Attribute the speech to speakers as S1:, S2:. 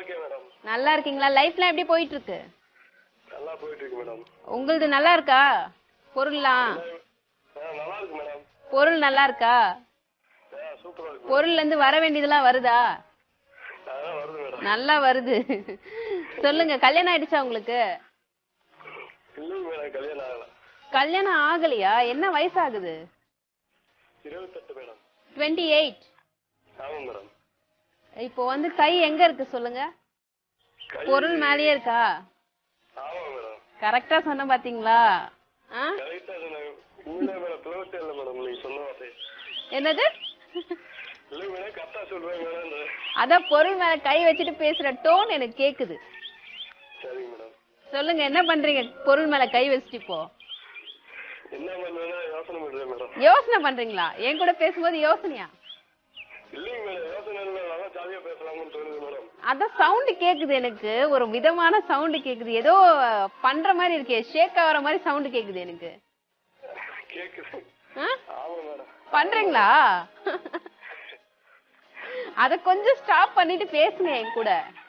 S1: இருக்கேன் மேடம்.
S2: நல்லா இருக்கீங்களா? லைஃப்லாம் எப்படி போயிட்டு இருக்கு?
S1: நல்லா போயிட்டு இருக்கு மேடம்.
S2: உங்களுது நல்லா இருக்கா? பொருள்லாம்
S1: நல்லா இருக்கு மேடம்.
S2: பொருள் நல்லா இருக்கா?
S1: சூப்பரா இருக்கு.
S2: பொருள்ல இருந்து வர வேண்டியதெல்லாம் வருதா?
S1: வருது மேடம்.
S2: நல்லா வருது. சொல்லுங்க, கல்யாணம் ஆயிடுச்சா உங்களுக்கு?
S1: இல்லைங்க மேடம், கல்யாணம் ஆகல.
S2: கல்யாணம் ஆகலையா? என்ன வயசு ஆகுது?
S1: 28 மேடம்.
S2: 28.
S1: ஆமா மேடம்.
S2: இப்போ வந்து கை எங்க இருக்கு சொல்லுங்க? பொருள் மேலயே இருக்கா?
S1: ஆமா மேடம்.
S2: கரெக்டா சொன்ன பாத்தீங்களா?
S1: கரெக்டா சொன்னேன். உண்மையிலே மேடம் ப்ளோட் இல்ல மேடம் நீங்க சொன்ன வார்த்தை.
S2: என்னது?
S1: இல்ல மேடம், கரெக்டா சொல்றேன் மேடம்.
S2: அத பொருள் மேல கை வச்சுட்டு பேசுற டோன் எனக்கு கேக்குது.
S1: சரிங்க மேடம்.
S2: சொல்லுங்க, என்ன பண்றீங்க பொருள் மேல கை வச்சுட்டு இப்போ?
S1: என்ன பண்ணேன்னா யோசனை பண்றேன் மேடம்.
S2: யோசனை பண்றீங்களா? என் கூட பேசும்போது யோசனையா?
S1: இல்லைங்க மேடம், யோசனை இல்ல, நல்லா ஜாலியா பேசலாம்னு தோணுது மேடம்.
S2: அத சவுண்ட் கேக்குது, எனக்கு ஒரு விதமான சவுண்ட் கேக்குது. ஏதோ பண்ற மாதிரி இருக்கே, ஷேக் ஆகுற மாதிரி சவுண்ட் கேக்குது எனக்கு.
S1: கேக்குது. ஆமா மேடம்.
S2: பண்றீங்களா? அத கொஞ்சம் ஸ்டாப் பண்ணிட்டு பேசுங்க என் கூட.